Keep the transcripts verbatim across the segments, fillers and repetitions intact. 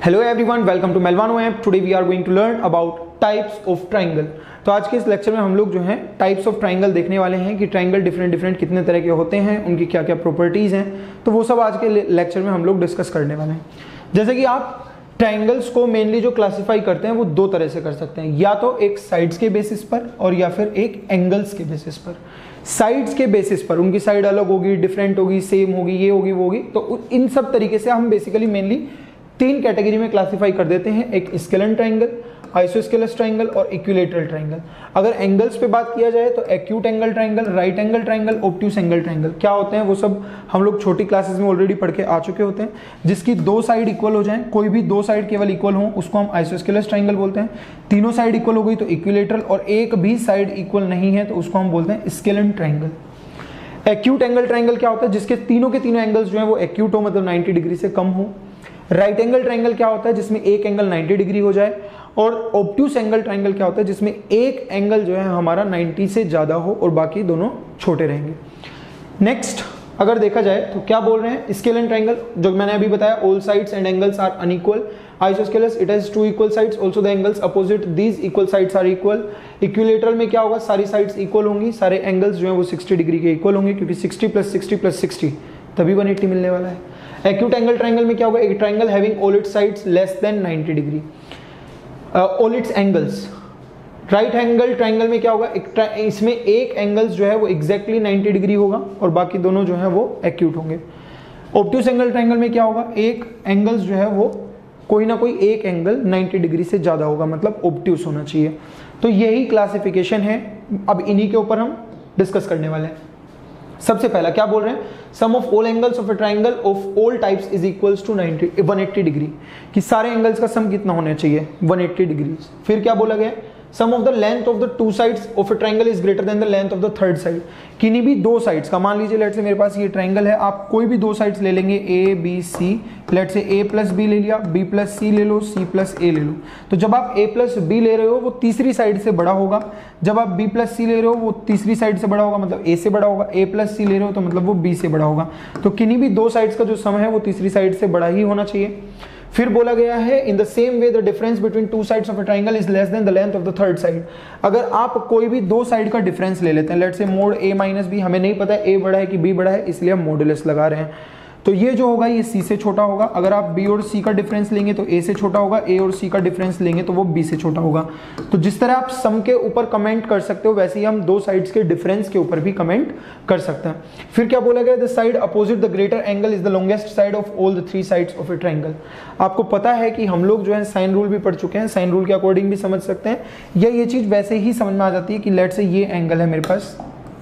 Hello everyone, welcome to मेलवानो app. Today we are going to learn about types of triangle. तो आज के इस लेक्चर में हम लोग जो है टाइप्स ऑफ ट्राइंगल देखने वाले हैं कि ट्राइंगल डिफरेंट डिफरेंट कितने तरह के होते हैं, उनकी क्या क्या प्रॉपर्टीज हैं। तो वो सब आज के लेक्चर में हम लोग डिस्कस करने वाले हैं। जैसे कि आप ट्राइंगल्स को मेनली जो क्लासिफाई करते हैं वो दो तरह से कर सकते हैं, या तो एक साइड्स के बेसिस पर और या फिर एक एंगल्स के बेसिस पर। साइड्स के बेसिस पर उनकी साइड अलग होगी, डिफरेंट होगी, सेम होगी, ये होगी, वो होगी। तो इन सब तरीके से हम बेसिकली मेनली तीन कैटेगरी में क्लासिफाई कर देते हैं, एक स्केलन ट्राइंगल, आइसोस्केलस ट्राइंगल और इक्विलेटरल ट्राइंगल। अगर एंगल्स पे बात किया जाए तो acute angle triangle, right angle triangle, obtuse angle triangle क्या होते हैं वो सब हम लोग छोटी क्लासेस में ऑलरेडी पढ़ के आ चुके होते हैं। जिसकी दो साइड इक्वल हो जाए, कोई भी दो साइड केवल इक्वल हो, उसको हम आइसोस्केलस ट्राइंगल बोलते हैं। तीनों साइड इक्वल हो गई तो इक्विलेटरल, और एक भी साइड इक्वल नहीं है तो उसको हम बोलते हैं scalene triangle. Acute angle triangle क्या होता है? जिसके तीनों के तीनों एंगल्स जो है वो एक्यूट हो, मतलब नाइन्टी डिग्री से कम हो। राइट एंगल ट्राइंगल क्या होता है? जिसमें एक एंगल नाइन्टी डिग्री हो जाए। और ऑब्ट्यूस एंगल ट्राइंगल क्या होता है? जिसमें एक एंगल जो है हमारा नाइन्टी से ज्यादा हो और बाकी दोनों छोटे रहेंगे। नेक्स्ट अगर देखा जाए तो क्या बोल रहे हैं? स्केलन ट्राइंगल जो मैंने अभी बताया, all sides and angles are unequal. Isosceles it has two equal sides, also the angles opposite these equal sides are equal. Equilateral में क्या होगा? सारी साइड्स इक्वल होंगी, सारे एंगल्स जो है वो सिक्सटी डिग्री के इक्वल होंगे, क्योंकि sixty plus sixty plus sixty तभी वन एट्टी मिलने वाला है। एक्यूट एंगल ट्राइंगल में क्या होगा? एक triangle having all its sides less than ninety degree, all its angles. Right angle triangle में क्या होगा? एक इसमें एक एंगल्स जो है वो एग्जैक्टली नाइन्टी डिग्री होगा और बाकी दोनों जो है वो एक्यूट होंगे। ऑब्ट्यूस एंगल ट्राइंगल में क्या होगा? एक एंगल्स जो है वो कोई ना कोई एक एंगल नाइन्टी डिग्री से ज्यादा होगा, मतलब ऑब्ट्यूस होना चाहिए। तो यही क्लासिफिकेशन है, अब इन्हीं के ऊपर हम डिस्कस करने वाले हैं। सबसे पहला क्या बोल रहे हैं? Sum of all angles of a triangle of all types is equals to ninety one eighty degree, कि सारे एंगल्स का सम कितना होना चाहिए? One eighty degree. फिर क्या बोला गया? Sum of the length of the two sides of a triangle is greater than the length of the third side. किन्हीं भी दो साइड्स का, मान लीजिए लेट से मेरे पास ये ट्राइंगल है, आप कोई भी दो साइड्स ले लेंगे, ए बी सी। लेट से ए प्लस बी ले लिया, बी प्लस सी ले लो, सी प्लस ए ले लो। तो जब आप ए प्लस बी ले रहे हो वो तीसरी साइड से बड़ा होगा, जब आप बी प्लस सी ले रहे हो वो तीसरी साइड से बड़ा होगा, मतलब ए से बड़ा होगा। ए प्लस सी ले रहे हो तो मतलब वो बी से बड़ा होगा। तो किन्हीं भी दो साइड्स का जो सम है वो तीसरी साइड से बड़ा ही होना चाहिए। फिर बोला गया है in the same way the difference between two sides of a triangle is less than the length of the third side. अगर आप कोई भी दो साइड का डिफरेंस ले लेते हैं, लेट से मोड ए माइनस बी, हमें नहीं पता है ए बड़ा है कि बी बड़ा है, इसलिए हम मॉडुलस लगा रहे हैं। तो ये जो होगा ये सी से छोटा होगा। अगर आप बी और सी का डिफरेंस लेंगे तो ए से छोटा होगा, ए और सी का डिफरेंस लेंगे तो वो बी से छोटा होगा। तो जिस तरह आप सम के ऊपर कमेंट कर सकते हो, वैसे ही हम दो साइड्स के डिफरेंस के ऊपर भी कमेंट कर सकते हैं। फिर क्या बोला गया? The side opposite the greater angle is the longest side of all the three sides of a triangle. आपको पता है कि हम लोग जो है साइन रूल भी पढ़ चुके हैं, साइन रूल के अकॉर्डिंग भी समझ सकते हैं, या ये चीज वैसे ही समझ में आ जाती है कि लेट से ये एंगल है मेरे पास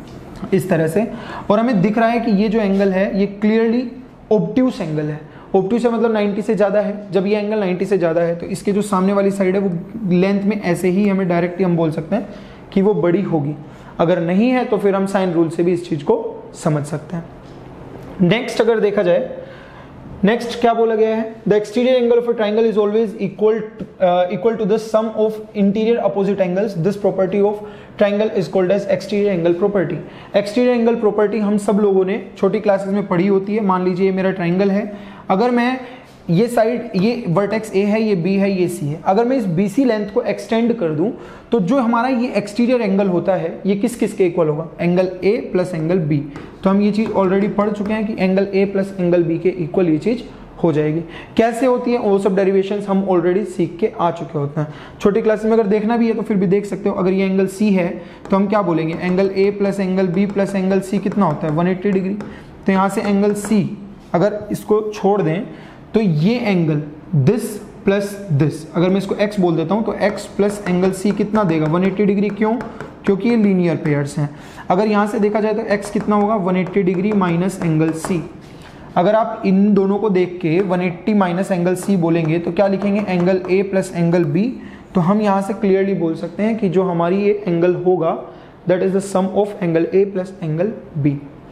इस तरह से, और हमें दिख रहा है कि ये जो एंगल है ये क्लियरली ऑब्ट्यूस एंगल है। ऑब्ट्यूस है मतलब नाइन्टी से ज्यादा है। जब ये एंगल नाइन्टी से ज्यादा है तो इसके जो सामने वाली साइड है वो लेंथ में ऐसे ही हमें डायरेक्टली हम बोल सकते हैं कि वो बड़ी होगी। अगर नहीं है तो फिर हम साइन रूल से भी इस चीज को समझ सकते हैं। नेक्स्ट अगर देखा जाए, नेक्स्ट क्या बोला गया है? The exterior angle of a triangle is always equal equal to the sum of interior opposite angles. This property of triangle is called as exterior angle property. Exterior angle property हम सब लोगों ने छोटी classes में पढ़ी होती है। मान लीजिए मेरा ट्राइंगल है, अगर मैं ये साइड, ये वर्टेक्स ए है, ये बी है, ये सी है, अगर मैं इस बीसी लेंथ को एक्सटेंड कर दूं तो जो हमारा ये एक्सटीरियर एंगल होता है ये किस किस के इक्वल होगा? Angle A plus angle B. तो हम ये चीज ऑलरेडी पढ़ चुके हैं कि angle A plus angle B के इक्वल ये चीज हो जाएगी। कैसे होती है वो सब डेरिवेशंस हम ऑलरेडी सीख के आ चुके होते हैं। छोटी क्लास में अगर देखना भी है तो फिर भी देख सकते हो। अगर ये एंगल सी है तो हम क्या बोलेंगे? Angle A plus angle B plus angle C कितना होता है? One eighty degree. तो यहाँ से एंगल सी अगर इसको छोड़ दें तो ये एंगल दिस प्लस दिस, अगर मैं इसको x बोल देता हूं तो x प्लस एंगल c कितना देगा? One eighty degree. क्यों? क्योंकि ये लीनियर पेयर्स हैं। अगर यहां से देखा जाए तो x कितना होगा? One eighty degree minus angle c। अगर आप इन दोनों को देख के one eighty minus angle c बोलेंगे तो क्या लिखेंगे? Angle a plus angle b। तो हम यहां से क्लियरली बोल सकते हैं कि जो हमारी ये एंगल होगा that is the sum of angle a plus angle b।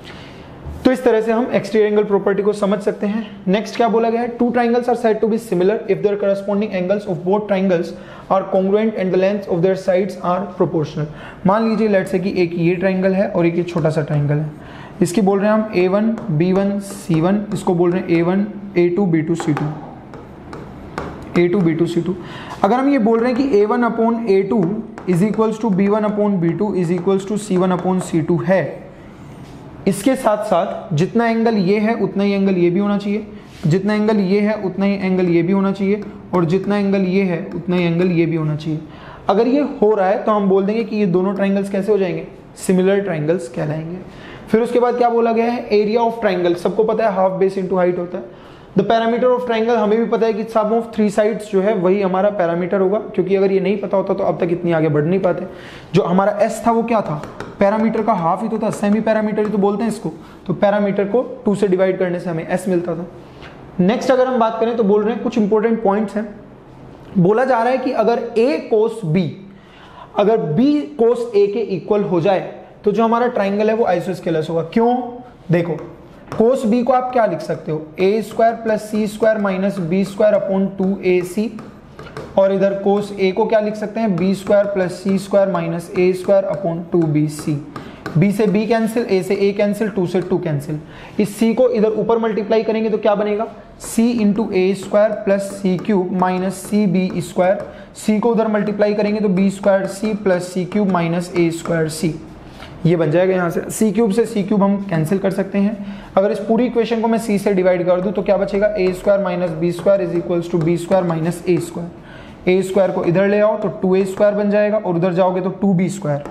तो इस तरह से हम एक्सटीरियर एंगल प्रॉपर्टी को समझ सकते हैं। नेक्स्ट क्या बोला गया है? Two triangles are said to be similar if their corresponding angles of both triangles are congruent and the lengths of their sides are proportional. मान लीजिए लेट्स से कि एक ये ट्राइंगल है और एक ये छोटा सा ट्राइंगल है। इसकी बोल रहे हैं हम A one B one C one, इसको बोल रहे हैं A one A two B two C two. A two B two C two. अगर हम ये बोल रहे हैं कि A one upon A two is equals to B one upon B two is equals to C one upon C two है, इसके साथ साथ जितना एंगल ये है उतना ही एंगल ये भी होना चाहिए, जितना एंगल ये है उतना ही एंगल ये भी होना चाहिए, और जितना एंगल ये है उतना ही एंगल ये भी होना चाहिए। अगर ये हो रहा है तो हम बोल देंगे कि ये दोनों ट्राइंगल्स कैसे हो जाएंगे, सिमिलर ट्राइंगल्स कहलाएंगे। फिर उसके बाद क्या बोला गया है, एरिया ऑफ ट्राइंगल। सबको पता है हाफ बेस इंटू हाइट होता है। द पैरामीटर ऑफ ट्राइंगल, हमें भी पता है कि सम ऑफ थ्री साइड्स जो है वही हमारा पैरामीटर होगा, क्योंकि अगर ये नहीं पता होता तो अब तक इतनी आगे बढ़ नहीं पाते। जो हमारा एस था वो क्या था, पैरामीटर का हाफ ही तो था, सेमी पैरामीटर ही तो बोलते हैं इसको। तो पैरामीटर को टू से डिवाइड करने से हमें एस मिलता था। नेक्स्ट अगर हम बात करें तो बोल रहे हैं कुछ इंपॉर्टेंट पॉइंट्स हैं। बोला जा रहा है कि अगर a कोस b, अगर b कोस a के इक्वल हो जाए तो जो हमारा ट्राइंगल है वो आइसोस्केलस होगा। क्यों, देखो कोस b को आप क्या लिख सकते हो, A square plus C square minus B square upon two A C, और इधर कोस a को क्या लिख सकते हैं, B square plus C square minus A square upon two B C. b से b कैंसिल, a से a कैंसिल, टू से टू कैंसिल। इस c को इधर ऊपर मल्टीप्लाई करेंगे तो क्या बनेगा, c into A square plus C cube minus C B square. c को उधर मल्टीप्लाई करेंगे तो b square C plus C cube minus A square C. ये बन जाएगा यहाँ से c क्यूब से c क्यूब हम कैंसिल कर सकते हैं। अगर इस पूरी इक्वेशन को मैं c से डिवाइड कर दूं तो क्या बचेगा, A square minus B square is equals to B square minus A square. A square को इधर ले आओ तो टू ए स्क्वायर बन जाएगा, और उधर जाओगे तो टू बी स्क्वायर,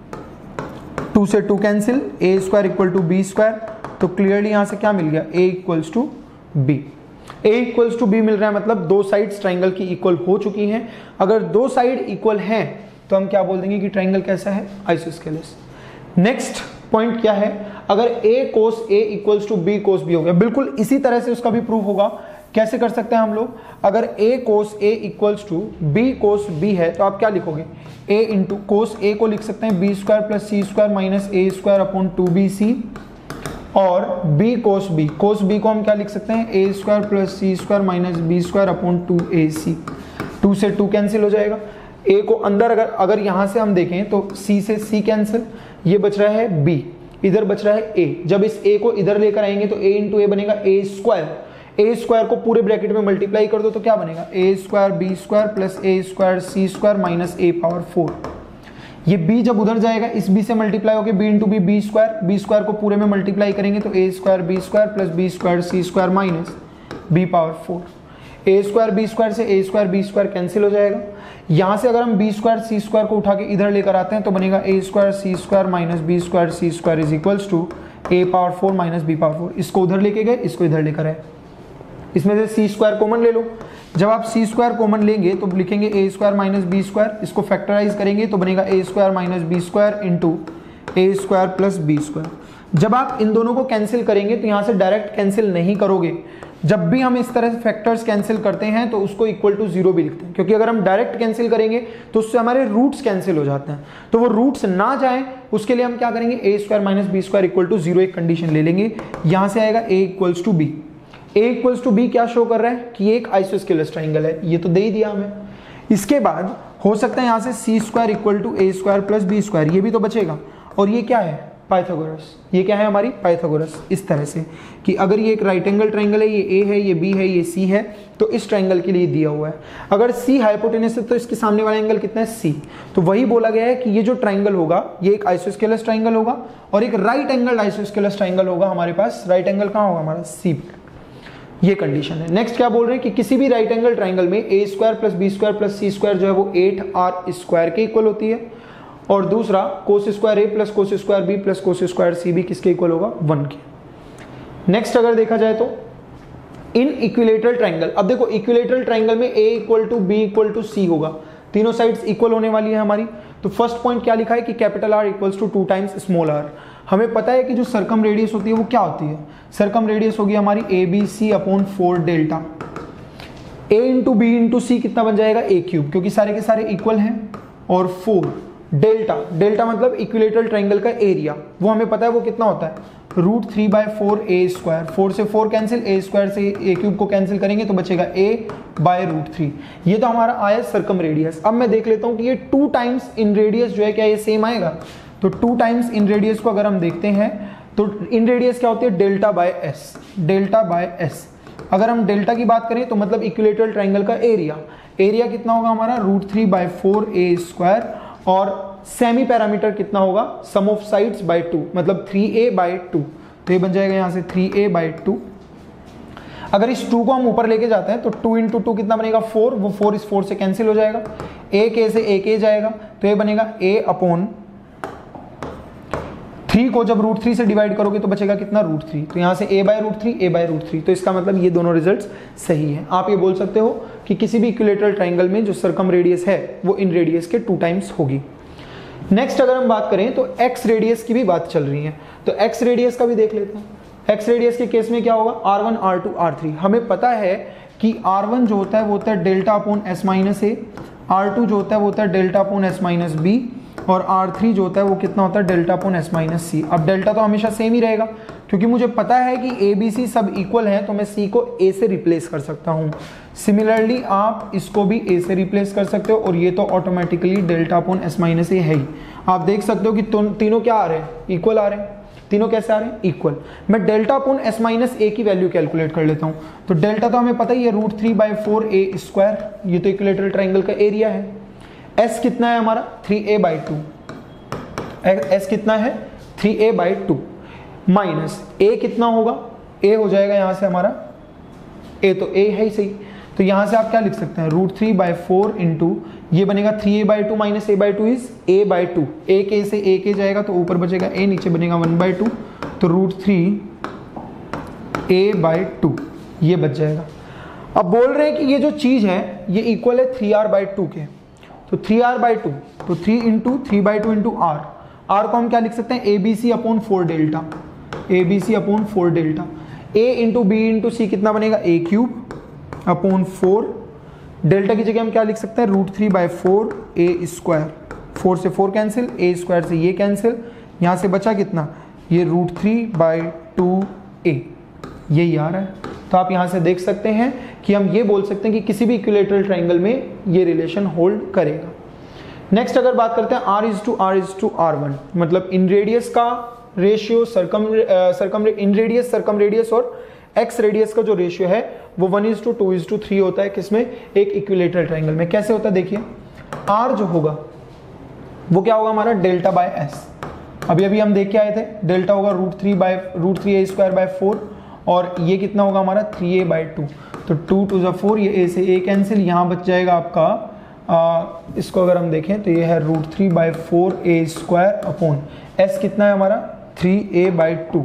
टू से two cancel, A square equal to B square. तो क्लियरली यहाँ से क्या मिल गया, a equals to B. a equals to B मिल रहा है, मतलब दो साइड्स ट्राइंगल की इक्वल हो चुकी हैं। अगर दो साइड इक्वल हैं तो हम क्या बोल देंगे कि ट्राइंगल कैसा है, आइसोस्केलस। नेक्स्ट पॉइंट क्या है, अगर a cos a equals to b cos b हो गया, बिल्कुल इसी तरह से उसका भी प्रूफ होगा। कैसे कर सकते हैं हम लोग, अगर a cos a equals to b cos b है तो आप क्या लिखोगे, a इंटू कोस a को लिख सकते हैं B square plus C square minus A square upon two B C, और b cos b, cos b को हम क्या लिख सकते हैं, a square plus C square minus B square upon two A C. Two से टू कैंसिल हो जाएगा, a को अंदर अगर अगर यहां से हम देखें तो c से c कैंसिल, ये बच रहा है b, इधर बच रहा है a। जब इस a को इधर लेकर आएंगे तो a इंटू ए बनेगा a स्क्वायर। ए स्क्वायर को पूरे ब्रैकेट में मल्टीप्लाई कर दो तो क्या बनेगा, A square B square plus A square C square minus A power four. ये b जब उधर जाएगा इस b से मल्टीप्लाई होकर b into B B square, B square को पूरे में मल्टीप्लाई करेंगे तो A square B square plus B square C square minus B power four. A square B square से A square B square cancel हो जाएगा। यहाँ से अगर हम बी स्क्वायर सी स्क्वायर को उठा के इधर लेकर आते हैं तो बनेगा A square C square minus B square C square is equals to A power four minus B power four. इसको उधर लेके गए, इसको इधर लेकर आए, इसमें से सी स्क्वायर कॉमन ले लो। जब आप सी स्क्वायर कॉमन लेंगे तो लिखेंगे A square minus B square, इसको फैक्टराइज करेंगे तो बनेगा A square minus B square into A square plus B square. जब आप इन दोनों को कैंसिल करेंगे तो यहाँ से डायरेक्ट कैंसिल नहीं करोगे। जब भी हम इस तरह से फैक्टर्स कैंसिल करते हैं तो उसको इक्वल टू जीरो भी लिखते हैं, क्योंकि अगर हम डायरेक्ट कैंसिल करेंगे तो उससे हमारे रूट्स कैंसिल हो जाते हैं। तो वो रूट्स ना जाएं उसके लिए हम क्या करेंगे, A square minus B square equal to zero एक कंडीशन ले लेंगे। यहाँ से आएगा A equals to B. A equals to B क्या शो कर रहा है कि ये एक आइसोस्केलस ट्राइंगल है, ये तो दे ही दिया हमें। इसके बाद हो सकता है यहाँ से C square equal to A square plus B square, ये भी तो बचेगा। और ये क्या है, पाइथागोरस। ये क्या है हमारी पाइथागोरस। इस तरह से कि अगर ये एक राइट एंगल ट्राइंगल है, ये ए है, ये बी है, ये सी है, तो इस ट्राइंगल के लिए दिया हुआ है। अगर सी हाइपोटेनस है तो इसके सामने वाला एंगल कितना है, सी। तो वही बोला गया है कि ये जो ट्राइंगल होगा ये एक आइसोस्केलस ट्राइंगल होगा और एक राइट एंगल आइसोस्केलस ट्राइंगल होगा हमारे पास। राइट एंगल कहाँ होगा हमारा, सी पे। ये कंडीशन है। नेक्स्ट क्या बोल रहे हैं कि किसी भी राइट एंगल ट्राइंगल में A square plus B square plus C square जो है वो एट आर स्क्वायर के इक्वल होती है, और दूसरा cos square A plus cos square B plus cos square C भी किसके इक्वल होगा, वन के। नेक्स्ट अगर देखा जाए तो इन इक्विलेटरल ट्राइंगल, अब देखो इक्विलेटरल ट्राइंगल में A equal to B equal to C होगा, तीनों साइड्स इक्वल होने वाली है हमारी। तो फर्स्ट पॉइंट क्या लिखा है कि capital R equals to two times small R. हमें पता है कि जो सरकम रेडियस होती है वो क्या होती है, सरकम रेडियस होगी हमारी A B C upon four delta. A into B into सी कितना बन जाएगा, ए क्यूब, क्योंकि सारे के सारे इक्वल हैं, और फोर डेल्टा, डेल्टा मतलब इक्विलेटरल ट्राइंगल का एरिया, वो हमें पता है वो कितना होता है, root three by four A square. Four से फोर कैंसिल, ए स्क्वायर से ए क्यूब को कैंसिल करेंगे तो बचेगा ए बाय रूट थ्री। ये तो हमारा आया सरकम रेडियस। अब मैं देख लेता हूं कि ये टू टाइम्स इन रेडियस जो है क्या ये सेम आएगा। तो टू टाइम्स इन रेडियस को अगर हम देखते हैं तो इन रेडियस क्या होती है, delta by S, delta by S. अगर हम डेल्टा की बात करें तो मतलब इक्विलेटरल ट्राइंगल का एरिया, एरिया कितना होगा हमारा root three by four A square, और सेमी पैरामीटर कितना होगा sum of sides by two, मतलब थ्री ए बाई टू, तो ये बन जाएगा यहाँ से थ्री ए बाई टू। अगर इस टू को हम ऊपर लेके जाते हैं तो टू इंटू टू कितना बनेगा फोर, वो फोर इस फोर से कैंसिल हो जाएगा, एक ए से एक ए जाएगा, तो ये बनेगा ए अपॉन थ्री को जब रूट थ्री से डिवाइड करोगे तो बचेगा कितना रूट थ्री, तो यहाँ से A by root three A by root three, तो इसका मतलब ये दोनों रिजल्ट्स सही है। आप ये बोल सकते हो कि किसी भी इक्विलेटरल ट्राइंगल में जो सर्कम रेडियस है वो इन रेडियस के टू टाइम्स होगी। नेक्स्ट अगर हम बात करें तो एक्स रेडियस की भी बात चल रही है, तो एक्स रेडियस का भी देख लेते हैं। एक्स रेडियस के केस में क्या होगा R one are two are three, हमें पता है कि आर वन जो होता है वो होता है delta upon S minus A, R two जो होता है वो होता है delta upon S minus B, और आर थ्री जो होता है वो कितना होता है delta upon S minus C. अब डेल्टा तो हमेशा सेम ही रहेगा क्योंकि मुझे पता है कि ए बी सी सब इक्वल है, तो मैं सी को ए से रिप्लेस कर सकता हूँ। सिमिलरली आप इसको भी ए से रिप्लेस कर सकते हो, और ये तो automatically delta upon S minus A है ही। आप देख सकते हो कि तीनों क्या आ रहे हैं इक्वल आ रहे हैं, तीनों कैसे आ रहे हैं इक्वल। मैं delta upon S minus A की वैल्यू कैलकुलेट कर लेता हूँ, तो डेल्टा तो हमें पता ही है root three by four A square, ये तो इक्विलेटरल ट्राइंगल का एरिया है। एस कितना है हमारा three A by two, s कितना है three A by two, minus a कितना होगा, ए हो जाएगा यहाँ से हमारा, ए तो ए है ही सही, तो यहाँ से आप क्या लिख सकते हैं root three by four into ये बनेगा three A by two minus a by two is a by two, एक ए से एक ए जाएगा तो ऊपर बचेगा ए, नीचे बनेगा वन बाई टू, तो root three A by two ये बच जाएगा। अब बोल रहे हैं कि ये जो चीज़ है ये इक्वल है थ्री आर बाई टू के, तो थ्री आर बाई टू, तो three into three by two into r, r को हम क्या लिख सकते हैं a B C upon four delta, a B C upon four delta, A into B into सी कितना बनेगा a cube upon four, delta की जगह हम क्या लिख सकते हैं root three by four A square, four से फोर कैंसिल, ए स्क्वायर से ये कैंसिल, यहाँ से बचा कितना ये root three by two a, यही आ रहा है। तो आप यहाँ से देख सकते हैं कि हम ये बोल सकते हैं कि किसी भी इक्विलेटरल ट्राइंगल में ये रिलेशन होल्ड करेगा। नेक्स्ट अगर बात करते हैं r is to r is to r one, मतलब इन रेडियस का ratio circum circum in radius circum radius और एक्स रेडियस का जो रेशियो है वो one is to two is to three होता है, किसमें एक इक्विलेटरल ट्राइंगल में। कैसे होता है देखिए, आर जो होगा वो क्या होगा हमारा डेल्टा बाय एस, अभी अभी हम देख के आए थे डेल्टा होगा root three by root three a square by four, और ये कितना होगा हमारा थ्री ए बाई टू, तो टू टू ज़ा फोर, ये ए से ए कैंसिल, यहाँ बच जाएगा आपका आ, इसको अगर हम देखें तो ये है root three by four A square upon s कितना है हमारा थ्री ए बाई टू,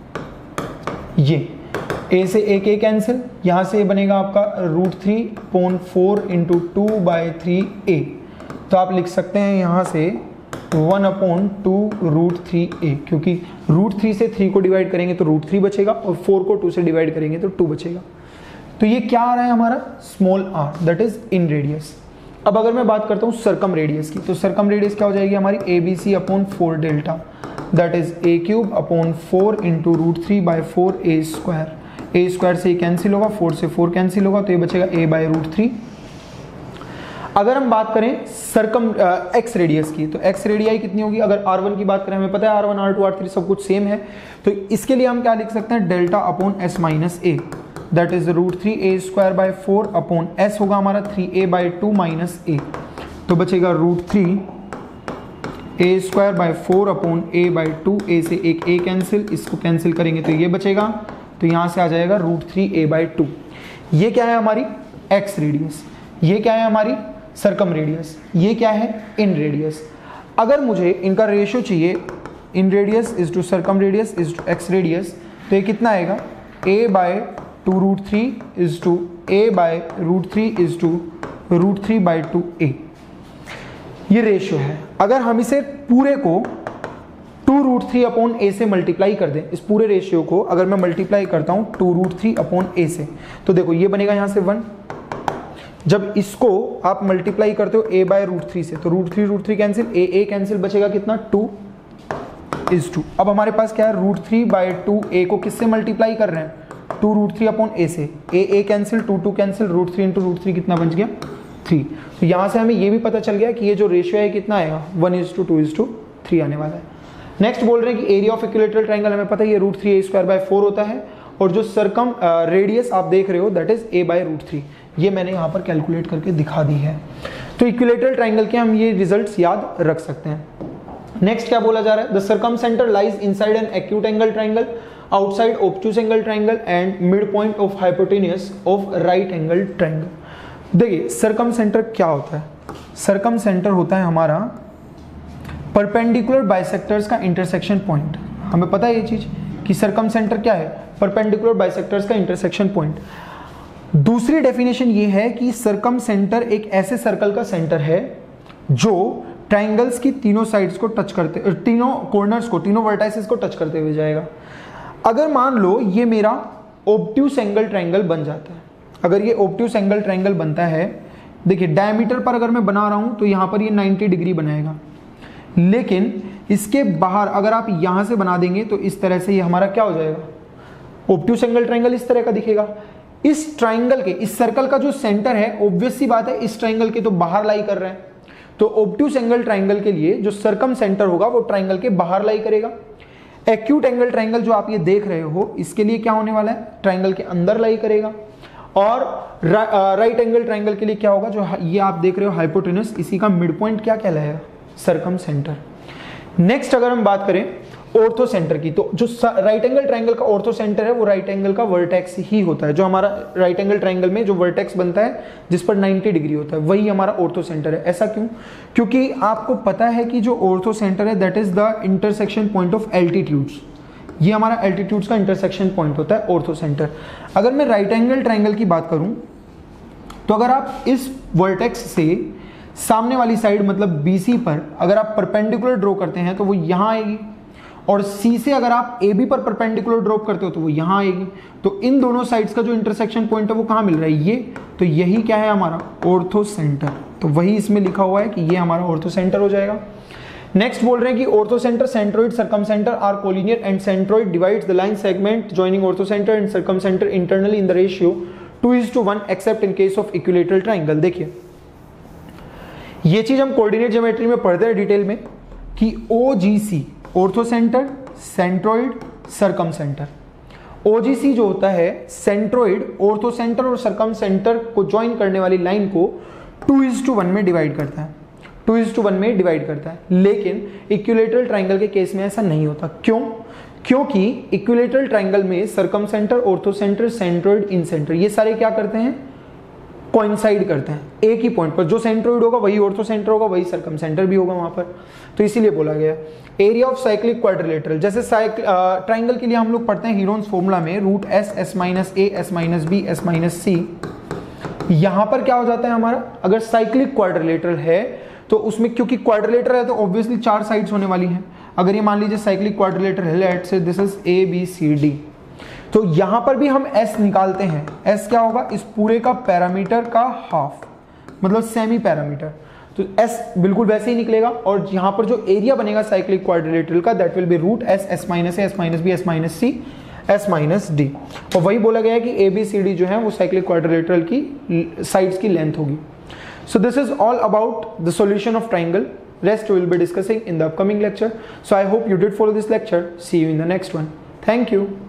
ये ए से एक ए कैंसिल, यहाँ से बनेगा आपका root three upon four into two by three a, तो आप लिख सकते हैं यहाँ से one upon two root three a, क्योंकि रूट थ्री से थ्री को डिवाइड करेंगे तो रूट थ्री बचेगा और फोर को टू से डिवाइड करेंगे तो टू बचेगा। तो ये क्या आ रहा है हमारा small r, that is in radius. अब अगर मैं बात करता हूँ सरकम रेडियस की, तो सरकम रेडियस क्या हो जाएगी हमारी A B C upon four delta, that is a cube upon four into root three by four A square, A square से कैंसिल होगा, फोर से फोर कैंसिल होगा, तो ये बचेगा ए बाई रूट थ्री। अगर हम बात करें सरकम एक्स रेडियस की, तो एक्स रेडियाई कितनी होगी, अगर आर वन की बात करें हमें पता है r one are two are three सब कुछ सेम है, तो इसके लिए हम क्या लिख सकते हैं delta upon S minus a, that is root three a square by four upon s होगा हमारा three A by two minus a, तो बचेगा root three a square by four upon a by two, a से एक ए cancel, इसको cancel करेंगे तो ये बचेगा, तो यहाँ से आ जाएगा root three A by two. ये क्या है हमारी एक्स रेडियस, ये क्या है हमारी सरकम रेडियस, ये क्या है इन रेडियस। अगर मुझे इनका रेशियो चाहिए in radius is to circum radius is to ex radius, तो ये कितना आएगा a by two root three is to a by root three is to root three by two a, ये रेशियो है। अगर हम इसे पूरे को two root three upon a से मल्टीप्लाई कर दें, इस पूरे रेशियो को अगर मैं मल्टीप्लाई करता हूं two root three upon a से, तो देखो ये बनेगा यहां से वन, जब इसको आप मल्टीप्लाई करते हो a बाय रूट थ्री से, तो root three root three cancel, a a cancel, बचेगा कितना टू इज टू। अब हमारे पास क्या है root three by two, a को किससे मल्टीप्लाई कर रहे हैं two root three upon a से, a a cancel, two two cancel, root three into root three कितना बच गया थ्री। तो यहाँ से हमें ये भी पता चल गया कि ये जो रेशियो है कितना आएगा one is to two is to three आने वाला है। नेक्स्ट बोल रहे हैं कि एरिया ऑफ इक्विलेटरल ट्राइंगल हमें पता है ये root three a square by four होता है, और जो सरकम रेडियस आप देख रहे हो that is a by root three. ये मैंने यहाँ पर कैलकुलेट करके दिखा दी है। तो इक्विलेटरल ट्राइंगल के हम ये रिजल्ट्स याद रख सकते हैं। नेक्स्ट क्या बोला जा रहा है, the circum centre lies inside an acute angle triangle, outside obtuse angle triangle and mid point of hypotenuse of right angle triangle. देखिए सरकम सेंटर क्या होता है, सरकम सेंटर होता है हमारा परपेंडिकुलर बाइसेक्टर्स का इंटरसेक्शन पॉइंट। हमें पता है ये चीज कि सरकम सेंटर क्या है, परपेंडिकुलर बाइसेक्टर्स का इंटरसेक्शन पॉइंट। दूसरी डेफिनेशन ये है कि सरकम सेंटर एक ऐसे सर्कल का सेंटर है जो ट्राइंगल्स की तीनों साइड्स को टच करते, तीनों कॉर्नर्स को, तीनों वर्टाइसेस को टच करते हुए जाएगा। अगर मान लो ये मेरा ऑब्ट्यूज एंगल ट्राइंगल बन जाता है, अगर ये ऑब्ट्यूज एंगल ट्राइंगल बनता है, देखिए डायमीटर पर अगर मैं बना रहा हूं तो यहां पर ये नब्बे डिग्री बनाएगा, लेकिन इसके बाहर अगर आप यहां से बना देंगे तो इस तरह से ये हमारा क्या हो जाएगा, ऑब्ट्यूज एंगल ट्राइंगल इस तरह का दिखेगा। इस ट्राइंगल के, इस सर्कल का जो सेंटर है ऑब्वियस सी बात है इस ट्राइंगल के तो बाहर लाई कर रहे हैं, तो ऑब्ट्यूज एंगल ट्राइंगल के लिए जो सरकम सेंटर होगा वो ट्राइंगल के बाहर लाई करेगा। एक्यूट एंगल ट्राइंगल जो आप ये देख रहे हो इसके लिए क्या होने वाला है, ट्राइंगल के अंदर लाई करेगा। और राइट एंगल ट्राइंगल के लिए क्या होगा, जो ये आप देख रहे हो हाइपोटेन्यूज, इसी का मिड पॉइंट क्या कहलाएगा, सरकम सेंटर। नेक्स्ट अगर हम बात करें ऑर्थो सेंटर की, तो जो राइट एंगल ट्राइंगल का ऑर्थो सेंटर है वो राइट एंगल का वर्टेक्स ही होता है। जो हमारा राइट एंगल ट्राइंगल में जो वर्टेक्स बनता है जिस पर नब्बे डिग्री होता है वही हमारा ऑर्थो सेंटर है। ऐसा क्यों, क्योंकि आपको पता है कि जो ऑर्थो सेंटर है that is the intersection point of altitudes. ये हमारा एल्टीट्यूड्स का इंटरसेक्शन पॉइंट होता है ऑर्थो सेंटर। अगर मैं राइट एंगल ट्राइंगल की बात करूं तो अगर आप इस वर्टेक्स से सामने वाली साइड मतलब बीसी पर अगर आप परपेंडिकुलर ड्रॉ करते हैं तो वो यहां आएगी, और सी से अगर आप ए बी पर परपेंडिकुलर ड्रॉप करते हो तो वो यहां आएगी। तो इन दोनों साइड्स का जो इंटरसेक्शन पॉइंट है वो कहां मिल रहा है, ये, तो यही क्या है हमारा ऑर्थो सेंटर। तो वही इसमें लिखा हुआ है कि ये हमारा ऑर्थो सेंटर हो जाएगा। नेक्स्ट बोल रहे हैं कि ortho centre, centroid, circum centre are collinear and centroid divides the line segment joining ortho centre and circum centre internally in the ratio two is to one except in case of equilateral triangle. देखिए ये चीज हम coordinate geometry में पढ़ते हैं detail में कि O G C, ortho centre, centroid, circum centre. OGC जो होता है सेंट्रोइड, ऑर्थो सेंटर और सर्कम सेंटर को ज्वाइन करने वाली लाइन को टू इज टू वन में डिवाइड करता है, टू इज टू वन में डिवाइड करता है। लेकिन इक्विलेटरल ट्राइंगल के केस में ऐसा नहीं होता। क्यों? क्योंकि इक्विलेटरल ट्राइंगल में circum centre, ortho centre, centroid, in centre ये सारे क्या करते हैं, कोइंसाइड करते हैं एक ही पॉइंट पर। जो सेंट्रोइड होगा वही ऑर्थो सेंटर होगा, वही सर्कम सेंटर भी होगा वहां पर। तो इसीलिए बोला गया एरिया ऑफ साइक्लिक क्वाड्रिलेटरल। जैसे ट्राइंगल के लिए हम लोग पढ़ते हैं हीरोन्स फॉर्मूला में root s, s minus a, s minus b, s minus c. यहां पर क्या हो जाता है हमारा, अगर साइक्लिक क्वाड्रिलेटरल है तो उसमें क्योंकि क्वाड्रिलेटरल है तो ऑब्वियसली चार साइड्स होने वाली हैं। अगर ये मान लीजिए साइक्लिक क्वाड्रिलेटरल है, let's say this is a B c d, तो यहां पर भी हम s निकालते हैं। s क्या होगा, इस पूरे का पैरामीटर का हाफ, मतलब सेमी पैरामीटर। तो s बिल्कुल वैसे ही निकलेगा। और यहां पर जो एरिया बनेगा साइक्लिक क्वाड्रिलेटरल का that will be root s, s minus a, s minus b, s minus c, s minus d. और वही बोला गया है कि ए बी सी डी जो है वो साइक्लिक क्वाड्रिलेटरल की साइड्स की लेंथ होगी। So this is all about the solution of triangle. Rest we will be discussing in the upcoming lecture. So I hope you did follow this lecture. See you in the next one. Thank you.